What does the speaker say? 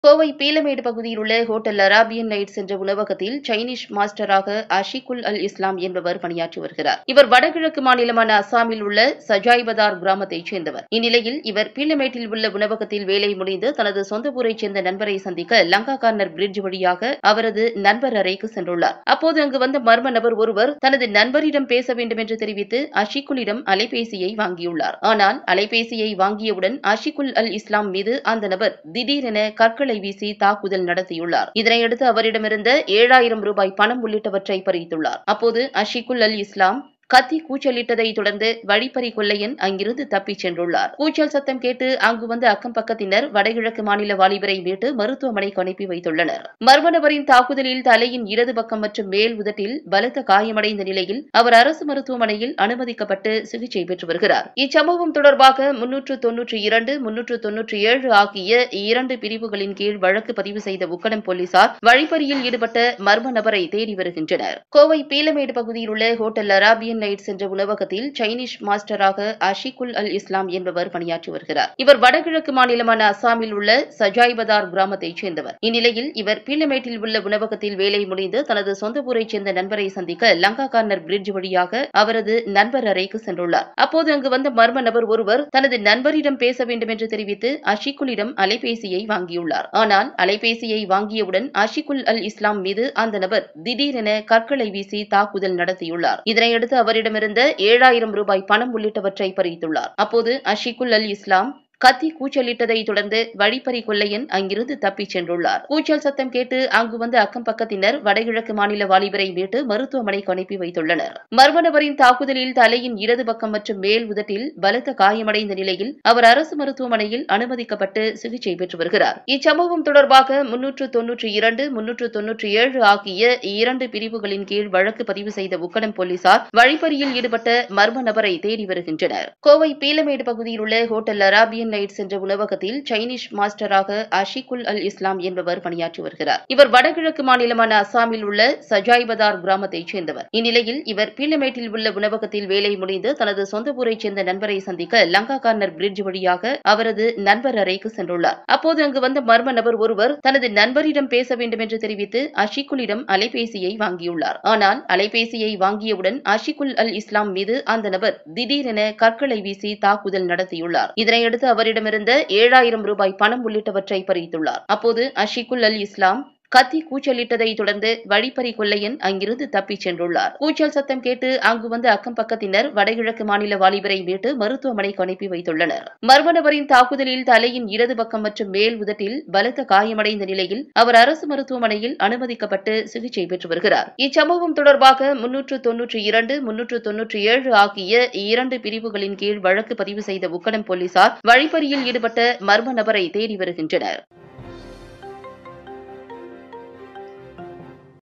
கோவை பீலமேடு பகுதியில் உள்ள hotel Arabian nights என்ற உணவகத்தில் சைனீஸ் மாஸ்டராக அஷிகுல் அல் இஸ்லாம் என்பவர் பணியாற்றி வருகிறார். இவர் வடகிழக்கு மாநிலமான அசாமில் உள்ள சஜாய்பதார் கிராமத்தைச் சேர்ந்தவர். இந்நிலையில் இவர் பீலமேட்டில் உள்ள உணவகத்தில் வேலை முடிந்து தனது சொந்த ஊரைச் சேர்ந்த நண்பரை சந்திக்க லங்கா கார்னர் பிரிட்ஜ் வழியாக அவரது நண்பர் அறைக்கு சென்றுள்ளார். அப்போது அங்கு வந்த மர்ம நபர் ஒருவர் தனது நண்பரிடம் பேச வேண்டும் என்று தெரிவித்து அஷிகுலிடம் அலைபேசியை வாங்கியுள்ளார். ஆனால் அலைபேசியை வாங்கியவுடன் அஷிகுல் அல் இஸ்லாம் மீது அந்த நபர் திடீரென கற்களை வீசி தாக்குதல் நடத்தியுள்ளார். இதனையடுத்து அவரிடமிருந்த 7000 ரூபாய் பணம் உள்ளிட்டவற்றை பறித்துள்ளார். அப்போது அஷிகுல் அல் இஸ்லாம் கத்தி கூச்சலிட்டதை தொடர்ந்து வழிப்பறி கொள்ளையன் அங்கிருந்து தப்பிச் சென்றுள்ளார். கூச்சல் சத்தம் கேட்டு அங்கு வந்த அக்கம் பக்கத்தினர் வடகிழக்கு மாநில வாலிபரை மீட்டு மருத்துவமனைக்கு அனுப்பி வைத்துள்ளனர். மர்ம நபரின் தாக்குதலில் தலையின் இடது பக்கம் மற்றும் மேல் உதட்டில் பலத்த காயமடைந்த நிலையில் அவர் அரசு மருத்துவமனையில் அனுமதிக்கப்பட்டு சிகிச்சை பெற்று வருகிறார். இச்சம்பவம் தொடர்பாக 392, 397 ஆகிய 2 பிரிவுகளின் கீழ் வழக்கு பதிவு செய்த உக்கடம் போலீசார் வழிப்பறியில் ஈடுபட்ட மர்ம நபரை தேடி வருகின்றனர். கோவை பீலமேடு பகுதியில் உள்ள ஹோட்டல் அராபியன் நைட்ஸ் என்ற உணவகத்தில் சைனீஸ் மாஸ்டராக அஷிகுல் அல் இஸ்லாம் என்பவர் பணியாற்றி வருகிறார். இவர் வடகிழக்கு மாநிலமான அசாமில் உள்ள சஜாய்பதார் கிராமத்தைச் சேர்ந்தவர். இந்நிலையில் இவர் பீலமேட்டில் உள்ள உணவகத்தில் வேலை முடிந்து தனது சொந்த ஊரைச் சேர்ந்த நண்பரை சந்திக்க லங்கா கார்னர் பிரிட்ஜ் வழியாக அவரது நண்பர் அறைக்கு சென்றுள்ளார். அப்போது அங்கு வந்த மர்ம நபர் ஒருவர் தனது நண்பரிடம் பேச வேண்டும் என்று தெரிவித்து அஷிகுலிடம் அலைபேசியை வாங்கியுள்ளார். ஆனால் அலைபேசியை வாங்கியவுடன் அஷிகுல் அல் இஸ்லாம் மீது அந்த நபர் திடீரென கற்களை வீசி தாக்குதல் நடத்தியுள்ளார். இதனையடுத்து அவரிடமிருந்த 7000 ரூபாய் பணம் உள்ளிட்டவற்றை பறித்துள்ளார். அப்போது அஷிகுல் அல் இஸ்லாம் கத்தி கூச்சலிட்டதை தொடர்ந்து வழிப்பறி கொள்ளையன் அங்கிருந்து தப்பிச் சென்றுள்ளார். கூச்சல் சத்தம் கேட்டு அங்கு வந்த அக்கம் பக்கத்தினர் வடகிழக்கு மாநில வாலிபரை மீட்டு மருத்துவமனைக்கு அனுப்பி வைத்துள்ளனர். மர்ம நபரின் தாக்குதலில் தலையின் இடது பக்கம் மற்றும் மேல் உதட்டில் பலத்த காயமடைந்த நிலையில் அவர் அரசு மருத்துவமனையில் அனுமதிக்கப்பட்டு சிகிச்சை பெற்று வருகிறார். இச்சம்பவம் தொடர்பாக 392, 397 ஆகிய 2 பிரிவுகளின் கீழ் வழக்கு பதிவு செய்த உக்கடம் போலீசார் வழிப்பறியில் ஈடுபட்ட மர்ம நபரை தேடி வருகின்றனர். கோவை பீலமேடு பகுதியில் உள்ள ஹோட்டல் அராபியன் நைட்ஸ் என்ற உணவகத்தில் சைனீஸ் மாஸ்டராக அஷிகுல் அல் இஸ்லாம் என்பவர் பணியாற்றி வருகிறார். இவர் வடகிழக்கு மாநிலமான அசாமில் உள்ள சஜாய்பதார் கிராமத்தைச் சேர்ந்தவர். இந்நிலையில் இவர் பீலமேட்டில் உள்ள உணவகத்தில் வேலை முடிந்து தனது சொந்த ஊரைச் சேர்ந்த நண்பரை சந்திக்க லங்கா கார்னர் பிரிட்ஜ் வழியாக அவரது நண்பர் அறைக்கு சென்றுள்ளார். அப்போது அங்கு வந்த மர்ம நபர் ஒருவர் தனது நண்பரிடம் பேச வேண்டும் என்று தெரிவித்து அஷிகுலிடம் அலைபேசியை வாங்கியுள்ளார். ஆனால் அலைபேசியை வாங்கியவுடன் அஷிகுல் அல் இஸ்லாம் மீது அந்த நபர் திடீரென கற்களை வீசி தாக்குதல் நடத்தியுள்ளார். இதனையடுத்து அவரிடமிருந்த 7000 ரூபாய் பணம் உள்ளிட்டவற்றை பறித்துள்ளார். அப்போது அஷிகுல் அல் இஸ்லாம் கத்தி கூச்சலிட்டதை தொடர்ந்து வழிப்பறி கொள்ளையன் அங்கிருந்து தப்பிச் சென்றுள்ளார். கூச்சல் சத்தம் கேட்டு அங்கு வந்த அக்கம் பக்கத்தினர் வடகிழக்கு மாநில வாலிபரை மீட்டு மருத்துவமனைக்கு அனுப்பி வைத்துள்ளனர். மர்ம நபரின் தாக்குதலில் தலையின் இடது பக்கம் மற்றும் மேல் உதட்டில் பலத்த காயமடைந்த நிலையில் அவர் அரசு மருத்துவமனையில் அனுமதிக்கப்பட்டு சிகிச்சை பெற்று வருகிறார். இச்சம்பவம் தொடர்பாக 392, 397 ஆகிய 2 பிரிவுகளின் கீழ் வழக்கு பதிவு செய்த உக்கடம் போலீசார் வழிப்பறியில் ஈடுபட்ட மர்ம நபரை தேடி வருகின்றனர்.